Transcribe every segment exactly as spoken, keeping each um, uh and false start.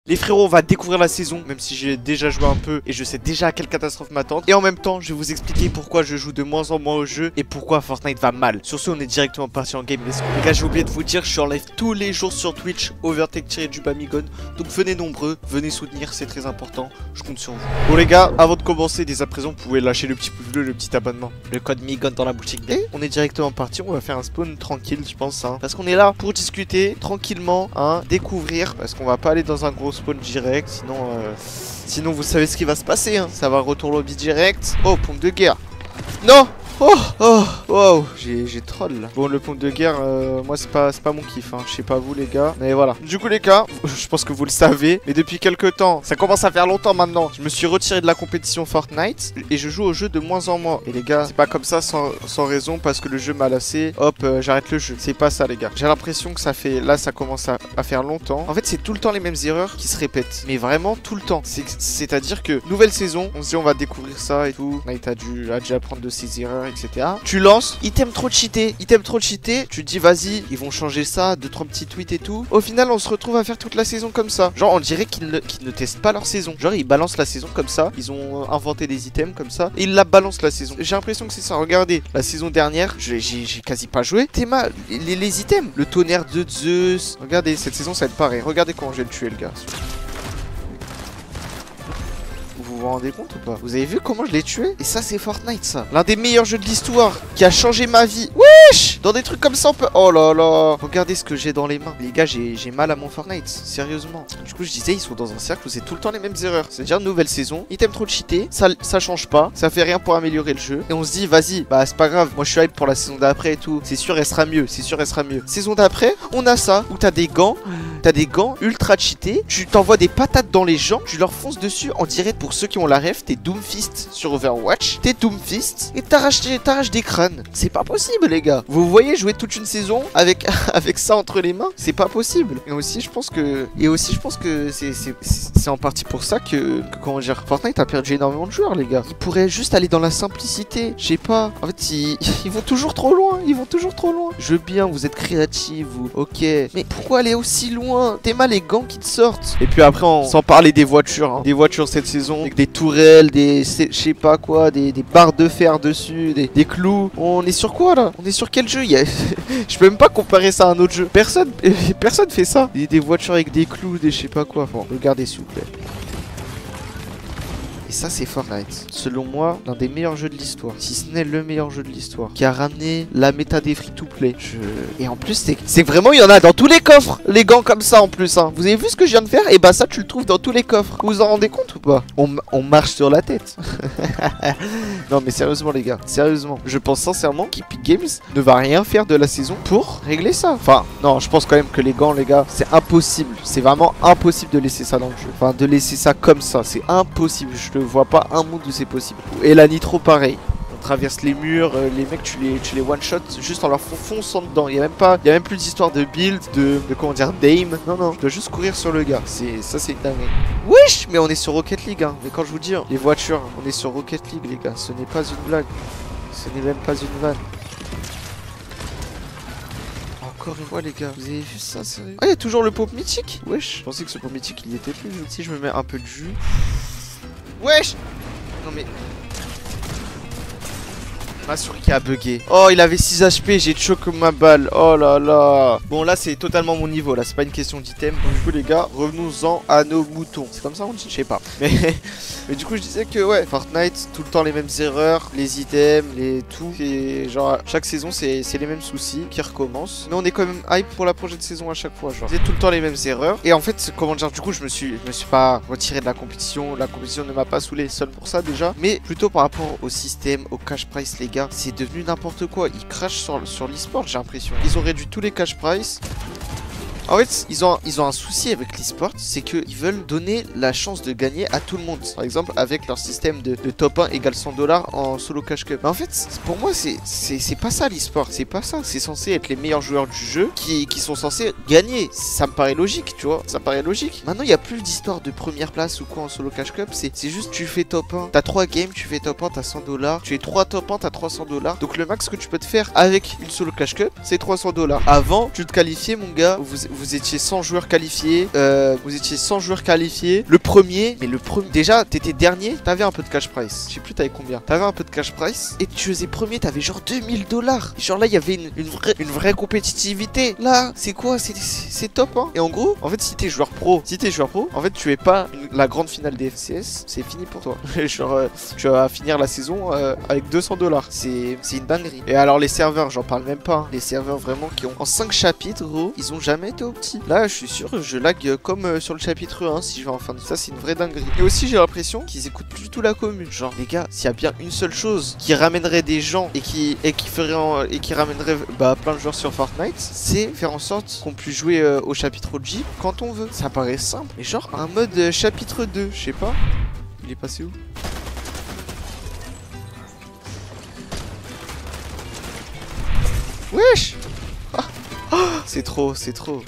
Les frérots, on va découvrir la saison, même si j'ai déjà joué un peu et je sais déjà à quelle catastrophe m'attendre. Et en même temps, je vais vous expliquer pourquoi je joue de moins en moins au jeu et pourquoi Fortnite va mal. Sur ce, on est directement parti en game. Les gars, j'ai oublié de vous dire, je suis en live tous les jours sur Twitch, Overtech-du-Bamigon. Donc venez nombreux, venez soutenir, c'est très important. Je compte sur vous. Bon les gars, avant de commencer, dès à présent, vous pouvez lâcher le petit pouce bleu, le petit abonnement. Le code Migon dans la boutique. Et on est directement parti, on va faire un spawn tranquille, je pense. Hein, parce qu'on est là pour discuter tranquillement, hein, découvrir. Parce qu'on va pas aller dans un gros spawn direct. Sinon, euh, sinon vous savez ce qui va se passer, hein. Ça va retour lobby direct. Oh, pompe de guerre. Non. Oh, oh, wow, j'ai troll là. Bon, le pompe de guerre, euh, moi c'est pas, pas mon kiff, hein. Je sais pas vous les gars, mais voilà. Du coup les gars, je pense que vous le savez, mais depuis quelques temps, ça commence à faire longtemps maintenant, je me suis retiré de la compétition Fortnite et je joue au jeu de moins en moins. Et les gars, c'est pas comme ça sans, sans raison parce que le jeu m'a lassé, hop, euh, j'arrête le jeu. C'est pas ça les gars. J'ai l'impression que ça fait, là ça commence à, à faire longtemps. En fait c'est tout le temps les mêmes erreurs qui se répètent, mais vraiment tout le temps. C'est-à-dire que nouvelle saison, on se dit on va découvrir ça et tout. Fortnite a dû, a dû apprendre de ses erreurs, et cetera. Tu lances, item trop cheaté, item trop cheaté, tu te dis vas-y, ils vont changer ça, deux trois petits tweets et tout. Au final, on se retrouve à faire toute la saison comme ça. Genre, on dirait qu'ils ne, qu'ils ne testent pas leur saison. Genre, ils balancent la saison comme ça, ils ont inventé des items comme ça, et ils la balancent la saison. J'ai l'impression que c'est ça. Regardez, la saison dernière, j'ai quasi pas joué. Théma, les, les items, le tonnerre de Zeus. Regardez, cette saison, ça va être pareil. Regardez comment je vais le tuer, le gars. Vous vous rendez compte ou pas? Vous avez vu comment je l'ai tué? Et ça c'est Fortnite ça. L'un des meilleurs jeux de l'histoire qui a changé ma vie. Wesh! Dans des trucs comme ça on peut... Oh là là. Regardez ce que j'ai dans les mains. Les gars, j'ai mal à mon Fortnite. Sérieusement. Du coup je disais, ils sont dans un cercle où c'est tout le temps les mêmes erreurs. C'est-à-dire nouvelle saison, item trop cheaté, ça, ça change pas, ça fait rien pour améliorer le jeu. Et on se dit, vas-y, bah c'est pas grave, moi je suis hype pour la saison d'après et tout. C'est sûr elle sera mieux, c'est sûr elle sera mieux. Saison d'après, on a ça, où t'as des gants, t'as des gants ultra cheatés, tu t'envoies des patates dans les gens, tu leur fonces dessus en direct. Pour ceux qui ont la ref, t'es Doomfist sur Overwatch, t'es Doomfist et t'arraches des crânes. C'est pas possible les gars. Vous voyez jouer toute une saison avec, avec ça entre les mains, c'est pas possible. Et aussi je pense que et aussi je pense que c'est en partie pour ça que, que comment dire, Fortnite a perdu énormément de joueurs les gars. Ils pourraient juste aller dans la simplicité. Je sais pas. En fait ils, ils vont toujours trop loin. Ils vont toujours trop loin. Je veux bien, vous êtes créatifs vous. Ok. Mais pourquoi aller aussi loin? T'es mal les gants qui te sortent. Et puis après on sans parler des voitures, hein. Des voitures cette saison avec des tourelles, des je sais pas quoi, des, des barres de fer dessus, des, des clous. On est sur quoi là? On est sur quel jeu? Il y a... Je peux même pas comparer ça à un autre jeu. Personne, personne fait ça. Des, des voitures avec des clous, des je sais pas quoi. Bon, regardez s'il vous plaît. Et ça c'est Fortnite, selon moi l'un des meilleurs jeux de l'histoire, si ce n'est le meilleur jeu de l'histoire, qui a ramené la méta des free-to-play. Je... Et en plus c'est vraiment, il y en a dans tous les coffres, les gants comme ça en plus, hein. Vous avez vu ce que je viens de faire? Et bah ça tu le trouves dans tous les coffres. Vous vous en rendez compte ou pas? on, on marche sur la tête. Non mais sérieusement les gars, sérieusement, je pense sincèrement qu'Epic Games ne va rien faire de la saison pour régler ça. Enfin non, je pense quand même que les gants les gars, c'est impossible, c'est vraiment impossible de laisser ça dans le jeu. Enfin de laisser ça comme ça, c'est impossible. Je ne vois pas un monde où c'est possible. Et la nitro pareil. On traverse les murs, euh, les mecs tu les, tu les one shot juste en leur fonçant dedans. Il y a même pas, il y a même plus d'histoire de build, de, de comment dire, d'aim. Non non, je dois juste courir sur le gars. C'est ça c'est dingue. Wesh, mais on est sur Rocket League hein. Mais quand je vous dis, hein, les voitures, on est sur Rocket League les gars. Ce n'est pas une blague. Ce n'est même pas une vanne. Encore une fois les gars, vous avez vu ça sérieux? Ah, il y a toujours le pop mythique. Wesh, je pensais que ce pop mythique il y était plus. Si je me mets un peu de jus. Wesh! Non mais... Ma souris qui a bugué. Oh, il avait six H P, j'ai choqué ma balle. Oh là là. Bon, là, c'est totalement mon niveau. Là, c'est pas une question d'item. Donc, du coup, les gars, revenons-en à nos moutons. C'est comme ça, on dit? Je sais pas. Mais... Mais du coup, je disais que, ouais, Fortnite, tout le temps les mêmes erreurs, les items, les tout. Et genre, chaque saison, c'est les mêmes soucis qui recommencent. Mais on est quand même hype pour la prochaine saison à chaque fois. Genre, c'est tout le temps les mêmes erreurs. Et en fait, comment dire, du coup, je me suis, je me suis pas retiré de la compétition. La compétition ne m'a pas saoulé seul pour ça, déjà. Mais plutôt par rapport au système, au cash price, les gars. C'est devenu n'importe quoi. Ils crachent sur, sur l'e-sport, j'ai l'impression. Ils ont réduit tous les cash price. En fait, ils ont, ils ont un souci avec l'e-sport, c'est qu'ils veulent donner la chance de gagner à tout le monde. Par exemple, avec leur système de, de top un égale cent dollars en solo cash cup. Mais en fait, pour moi, c'est pas ça l'e-sport. C'est pas ça. C'est censé être les meilleurs joueurs du jeu qui, qui sont censés gagner. Ça me paraît logique, tu vois. Ça me paraît logique. Maintenant, il n'y a plus d'histoire de première place ou quoi en solo cash cup. C'est juste, tu fais top un. T'as trois games, tu fais top un, t'as cent dollars. Tu fais trois top un, t'as trois cents dollars. Donc, le max que tu peux te faire avec une solo cash cup, c'est trois cents dollars. Avant, tu te qualifiais, mon gars, vous, vous étiez cent joueurs qualifiés. Euh, vous étiez cent joueurs qualifiés. Le premier, mais le premier, déjà, t'étais dernier, t'avais un peu de cash price. Je sais plus, t'avais combien. T'avais un peu de cash price. Et tu faisais premier, t'avais genre deux mille dollars. Genre là, il y avait une, une, vraie, une vraie compétitivité. Là, c'est quoi? C'est top, hein. Et en gros, en fait, si t'es joueur pro, si t'es joueur pro, en fait, tu es pas une, la grande finale des F C S, c'est fini pour toi. Genre, euh, tu vas finir la saison euh, avec deux cents dollars. C'est une dinguerie. Et alors, les serveurs, j'en parle même pas. Hein. Les serveurs vraiment qui ont en cinq chapitres, gros, ils ont jamais été opti. Là, je suis sûr, je lag comme euh, sur le chapitre un si je vais en fin de ça, c'est une vraie dinguerie. Et aussi, j'ai l'impression qu'ils écoutent plus du tout la commune. Genre, les gars, s'il y a bien une seule chose qui ramènerait des gens et qui, et qui ferait en, et qui ramènerait bah, plein de joueurs sur Fortnite, c'est faire en sorte qu'on puisse jouer euh, au chapitre O G quand on veut. Ça paraît simple. Mais genre, un mode euh, chapitre deux, je sais pas. Il est passé où? Wesh! Ah. Oh, c'est trop, c'est trop.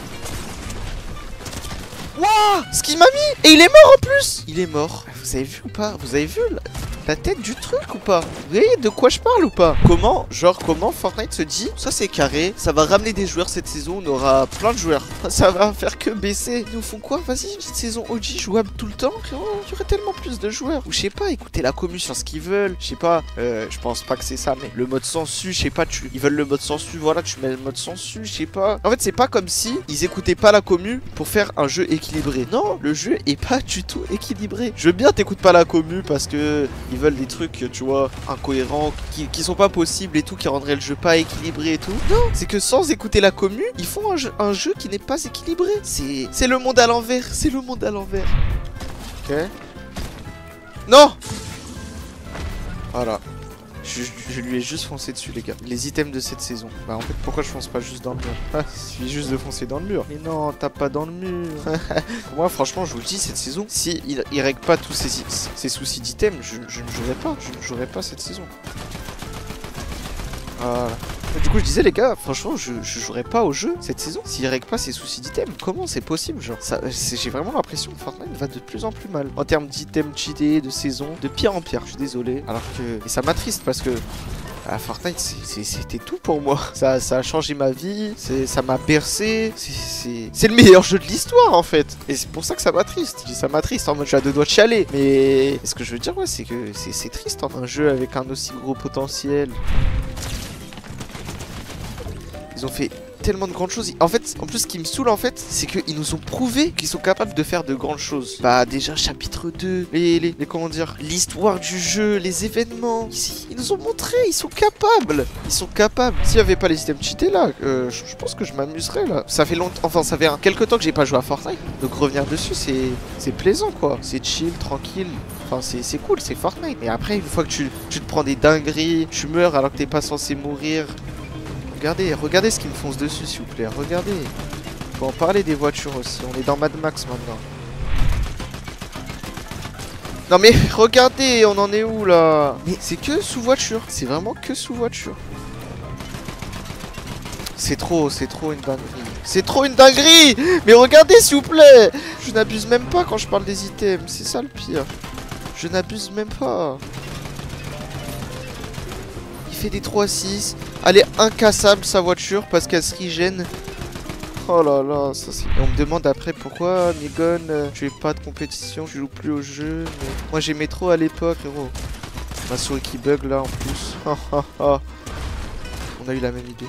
Wouah! Ce qu'il m'a mis! Et il est mort en plus! Il est mort. Vous avez vu ou pas? Vous avez vu la, la tête du truc ou pas? Vous voyez de quoi je parle ou pas? Comment? Genre comment Fortnite se dit ça c'est carré, ça va ramener des joueurs cette saison, on aura plein de joueurs. Ça va faire que baisser. Ils nous font quoi? Vas-y, une petite saison O G jouable tout le temps. Il y aurait tellement plus de joueurs. Ou je sais pas, écoutez la commu sur ce qu'ils veulent. Je sais pas, euh, je pense pas que c'est ça, mais le mode sensu, je sais pas, tu... ils veulent le mode sensu, voilà, tu mets le mode sensu, je sais pas. En fait, c'est pas comme si ils écoutaient pas la commu pour faire un jeu équilibré. Non, le jeu est pas du tout équilibré. Je veux bien t'écoutes pas la commu parce que ils veulent des trucs, tu vois, incohérents, qui, qui sont pas possibles et tout, qui rendraient le jeu pas équilibré et tout. Non, c'est que sans écouter la commu, ils font un jeu, un jeu qui n'est pas équilibré. C'est c'est le monde à l'envers, c'est le monde à l'envers. Ok. Non. Voilà. Je, je lui ai juste foncé dessus, les gars. Les items de cette saison. Bah en fait, pourquoi je fonce pas juste dans le mur? Ah, il suffit juste de foncer dans le mur. Mais non, tape pas dans le mur. Moi, franchement, je vous le dis, cette saison, si il, il règle pas tous ses, ses soucis d'items, je, je ne jouerai pas. Je ne jouerai pas cette saison. Voilà. Du coup, je disais, les gars, franchement, je, je jouerai pas au jeu cette saison s'il règle pas ses soucis d'items. Comment c'est possible, genre? J'ai vraiment l'impression que Fortnite va de plus en plus mal en termes d'items cheatés, de saison, de pire en pire. Je suis désolé. Alors que. Et ça m'attriste parce que. Ah, Fortnite, c'était tout pour moi. Ça, ça a changé ma vie, ça m'a bercé. C'est le meilleur jeu de l'histoire en fait. Et c'est pour ça que ça m'attriste. Je dis ça m'attriste en mode j'ai à deux doigts de chialer. Mais ce que je veux dire, ouais, c'est que c'est triste en un jeu avec un aussi gros potentiel. Ils ont fait tellement de grandes choses. En fait, en plus, ce qui me saoule, en fait, c'est qu'ils nous ont prouvé qu'ils sont capables de faire de grandes choses. Bah, déjà, chapitre deux, les, les, les comment dire, l'histoire du jeu, les événements. Ici, ils nous ont montré, ils sont capables. Ils sont capables. S'il n'y avait pas les items cheatés, là, euh, je, je pense que je m'amuserais, là. Ça fait longtemps, enfin, ça fait un, quelques temps que j'ai pas joué à Fortnite. Donc, revenir dessus, c'est plaisant, quoi. C'est chill, tranquille. Enfin, c'est cool, c'est Fortnite. Et après, une fois que tu, tu te prends des dingueries, tu meurs alors que t'es pas censé mourir. Regardez, regardez ce qui me fonce dessus, s'il vous plaît. Regardez. Faut en parler des voitures aussi. On est dans Mad Max maintenant. Non mais regardez, on en est où là? Mais c'est que sous voiture. C'est vraiment que sous voiture. C'est trop, c'est trop une dinguerie. C'est trop une dinguerie. Mais regardez, s'il vous plaît. Je n'abuse même pas quand je parle des items. C'est ça le pire. Je n'abuse même pas. Il fait des trois six. Elle est incassable sa voiture parce qu'elle se régène. Oh là là, ça c'est... On me demande après pourquoi, Migon, euh, tu es pas de compétition, tu joues plus au jeu. Mais... Moi j'aimais trop à l'époque, héros. Ma souris qui bug là en plus. On a eu la même idée.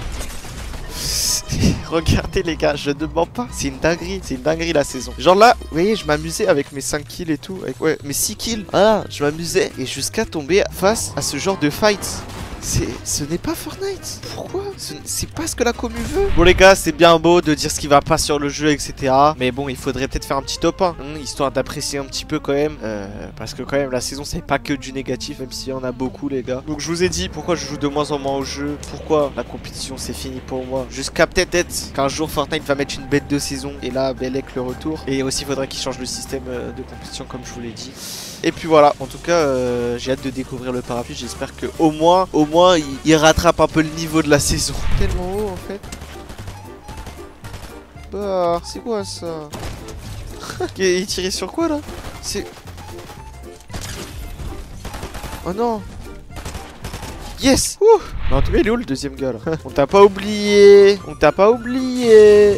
Regardez les gars, je ne mens pas. C'est une dinguerie, c'est une dinguerie la saison. Genre là, vous voyez, je m'amusais avec mes cinq kills et tout. Avec, ouais, mes six kills. Ah, je m'amusais. Et jusqu'à tomber face à ce genre de fight. Ce n'est pas Fortnite. Pourquoi? C'est pas ce que la commu veut. Bon les gars, c'est bien beau de dire ce qui va pas sur le jeu, et cetera. Mais bon, il faudrait peut-être faire un petit top un, hein, histoire d'apprécier un petit peu quand même. Euh, parce que quand même, la saison, c'est pas que du négatif, même s'il y en a beaucoup les gars. Donc je vous ai dit pourquoi je joue de moins en moins au jeu. Pourquoi la compétition, c'est fini pour moi. Jusqu'à peut-être qu'un jour, Fortnite va mettre une bête de saison. Et là, Belek le retour. Et aussi, il faudrait qu'il change le système de compétition comme je vous l'ai dit. Et puis voilà, en tout cas, euh, j'ai hâte de découvrir le parapluie. J'espère que au moins, au moins, il, il rattrape un peu le niveau de la saison. Tellement haut en fait. Bah, c'est quoi ça? Il tirait sur quoi là? C'est... Oh non. Yes. Ouh. Mais en tout cas, il est où le deuxième gars là? On t'a pas oublié. On t'a pas oublié.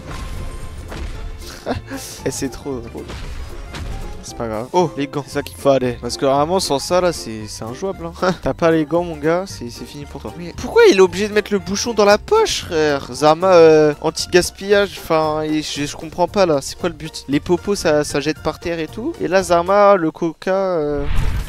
Et c'est trop drôle. C'est pas grave. Oh, les gants, c'est ça qu'il fallait. Parce que vraiment, sans ça, là, c'est injouable. Hein. T'as pas les gants, mon gars, c'est fini pour toi. Mais pourquoi il est obligé de mettre le bouchon dans la poche, frère? Zarma, euh, anti-gaspillage, enfin, je, je comprends pas, là. C'est quoi le but? Les popos, ça, ça jette par terre et tout. Et là, Zarma, le coca... Euh...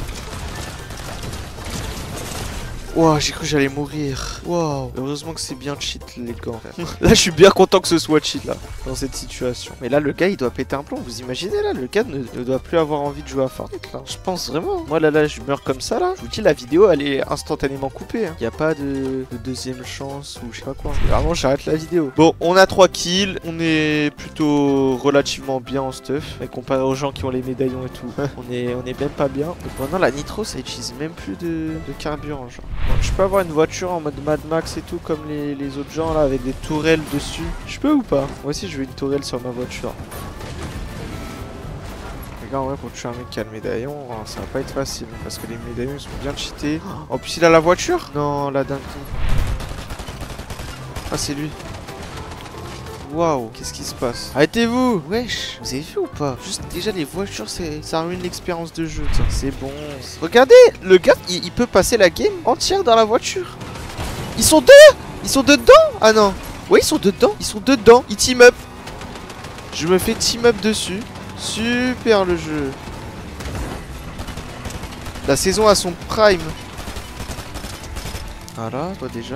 Wow, j'ai cru que j'allais mourir. Wow. Heureusement que c'est bien cheat les gants. Là, je suis bien content que ce soit cheat là, dans cette situation. Mais là, le gars, il doit péter un plomb. Vous imaginez là, le gars ne, ne doit plus avoir envie de jouer à Fortnite là. Je pense vraiment. Moi là, là, je meurs comme ça là. Je vous dis, la vidéo, elle est instantanément coupée. Il hein. n'y a pas de, de deuxième chance ou je sais pas quoi. Vraiment, j'arrête la vidéo. Bon, on a trois kills. On est plutôt relativement bien en stuff. Mais comparé aux gens qui ont les médaillons et tout, on est, on est même pas bien. Et pendant la nitro, ça utilise même plus de, de carburant, genre. Bon, je peux avoir une voiture en mode Mad Max et tout comme les, les autres gens là avec des tourelles dessus. Je peux ou pas? Moi aussi je veux une tourelle sur ma voiture. Les gars en vrai pour tuer un mec qui a le médaillon ça va pas être facile parce que les médaillons ils sont bien cheatés. En plus il a la voiture? Non la dinguerie. Ah c'est lui. Waouh, qu'est-ce qui se passe? Arrêtez-vous! Wesh, vous avez vu ou pas? Juste déjà les voitures, ça ruine l'expérience de jeu. C'est bon. Regardez, le gars, il, il peut passer la game entière dans la voiture. Ils sont deux! Ils sont dedans? Ah non. Oui, ils sont dedans. Ils sont dedans. Ils team up. Je me fais team up dessus. Super le jeu. La saison a son prime. Voilà, toi déjà.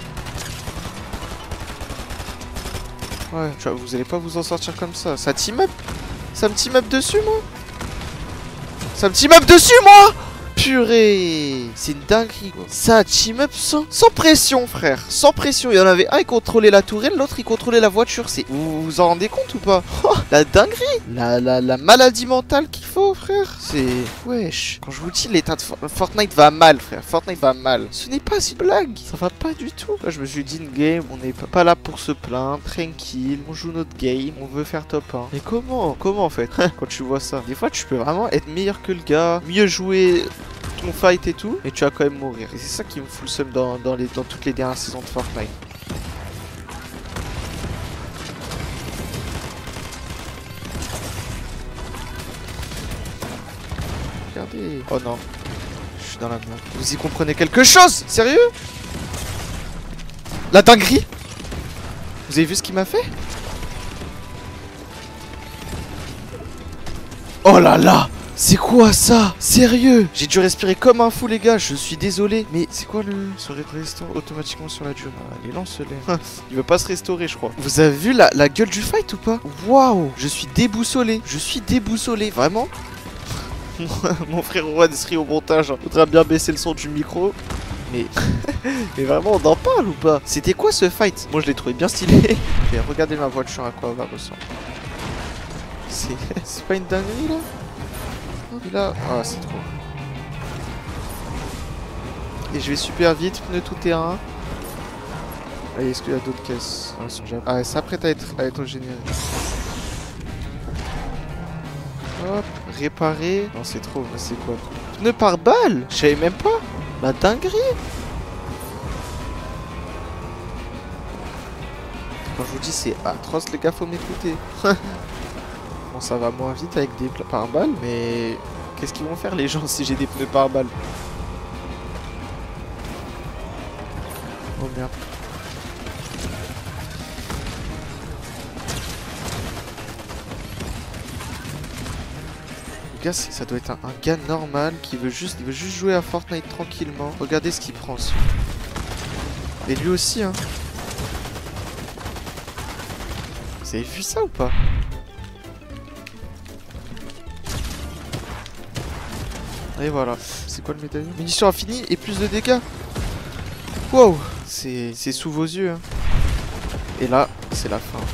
Ouais, tu vois, vous allez pas vous en sortir comme ça. Ça team up. Ça me team up dessus, moi. Ça me team up dessus, moi. Purée. C'est une dinguerie, quoi. Ça team up sans, sans pression, frère. Sans pression. Il y en avait un, il contrôlait la tourelle, l'autre, il contrôlait la voiture. C'est... Vous vous en rendez compte ou pas? Oh, la dinguerie. La, la, la maladie mentale qu'il faut, frère. C'est... Wesh. Quand je vous dis, l'état de Fortnite va mal, frère. Fortnite va mal. Ce n'est pas une blague. Ça va pas du tout. Là, je me suis dit, une game, on n'est pas là pour se plaindre. Tranquille. On joue notre game. On veut faire top un. Mais comment? Comment, en fait? Quand tu vois ça. Des fois, tu peux vraiment être meilleur que le gars. Mieux jouer ton fight et tout, et tu vas quand même mourir. Et c'est ça qui me fout le seum dans, dans, les, dans toutes les dernières saisons de Fortnite. Regardez. Oh non. Je suis dans la merde. Vous y comprenez quelque chose? Sérieux? La dinguerie? Vous avez vu ce qu'il m'a fait? Oh là là! C'est quoi ça? Sérieux? J'ai dû respirer comme un fou les gars, je suis désolé. Mais c'est quoi le... Se restaurer automatiquement sur la durée. Allez, lance-les. Il veut pas se restaurer je crois. Vous avez vu la, la gueule du fight ou pas? Waouh! Je suis déboussolé. Je suis déboussolé, vraiment. Mon frère Juan serait au montage. Faudra bien baisser le son du micro. Mais... Mais vraiment on en parle ou pas? C'était quoi ce fight? Moi je l'ai trouvé bien stylé. Et regardez ma voiture à quoi elle va ressembler. C'est pas une dinguerie là? Là, ah c'est trop. Et je vais super vite, pneu tout terrain. Allez, est-ce qu'il y a d'autres caisses? Ah, ça s'apprête à être, à être généré. Hop, réparer. Non, c'est trop, c'est quoi? Pneu par balle? Je savais même pas. La dinguerie. Quand je vous dis c'est atroce les gars, faut m'écouter. Bon, ça va moins vite avec des par balle, mais qu'est-ce qu'ils vont faire les gens si j'ai des pneus par balle? Oh merde. Le gars, ça doit être un, un gars normal qui veut juste, il veut juste jouer à Fortnite tranquillement. Regardez ce qu'il prend. Ce... Et lui aussi, hein. Vous avez vu ça ou pas? Et voilà. C'est quoi le médaillon? Munitions infinies et plus de dégâts. Wow. C'est sous vos yeux. Hein. Et là, c'est la fin.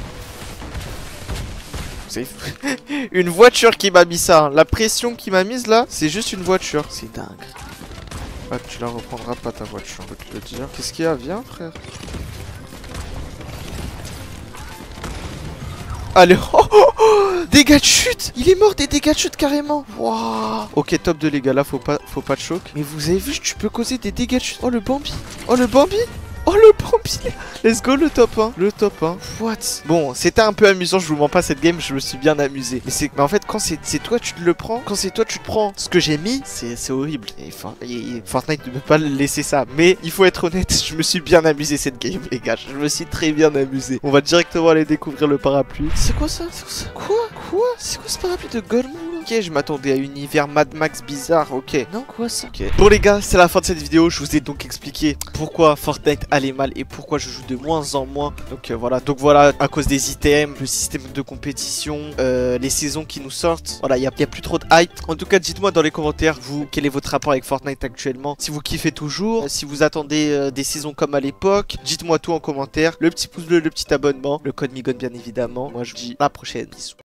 C'est une voiture qui m'a mis ça. Hein. La pression qui m'a mise là, c'est juste une voiture. C'est dingue. Ah, tu la reprendras pas ta voiture, je peux te le dire. Qu'est-ce qu'il y a? Viens, frère. Allez, oh, oh, oh, dégâts de chute. Il est mort des dégâts de chute carrément. Waouh. Ok, top deux les gars, là faut pas, faut pas de choc. Mais vous avez vu, tu peux causer des dégâts de chute. Oh le Bambi. Oh le Bambi. Oh le Bambi. Let's go le top un. Le top un. What? Bon, c'était un peu amusant, je vous mens pas, cette game, je me suis bien amusé. Mais c'est mais en fait, quand c'est toi tu te le prends, quand c'est toi tu te prends ce que j'ai mis, c'est horrible. Et, For et, et Fortnite ne peut pas laisser ça. Mais il faut être honnête, je me suis bien amusé cette game, les gars. Je me suis très bien amusé. On va directement aller découvrir le parapluie. C'est quoi ça? C'est quoi ça? Quoi? Quoi? C'est quoi ce parapluie de Golemon? Ok, je m'attendais à un univers Mad Max bizarre, ok. Non, quoi ça? Ok. Bon les gars, c'est la fin de cette vidéo. Je vous ai donc expliqué pourquoi Fortnite allait mal et pourquoi je joue de moins en moins. Donc euh, voilà, donc voilà, à cause des items, le système de compétition, euh, les saisons qui nous sortent. Voilà, il n'y a, y a plus trop de hype. En tout cas, dites-moi dans les commentaires, vous, quel est votre rapport avec Fortnite actuellement? Si vous kiffez toujours, euh, si vous attendez euh, des saisons comme à l'époque, dites-moi tout en commentaire. Le petit pouce bleu, le petit abonnement, le code Migon bien évidemment. Moi je vous dis à la prochaine, bisous.